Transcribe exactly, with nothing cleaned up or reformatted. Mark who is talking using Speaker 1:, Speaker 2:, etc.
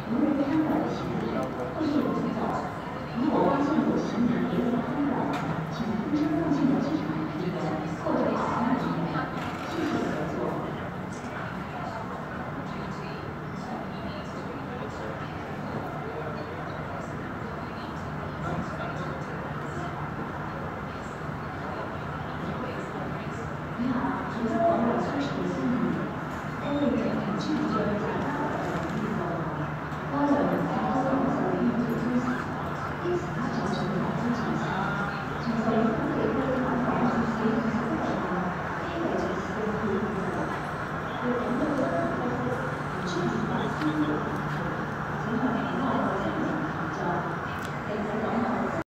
Speaker 1: 无人看管的行为，或是有这个如果发现有行为别人看管，请通知附近的机场人员或者 S 二人员，谢谢。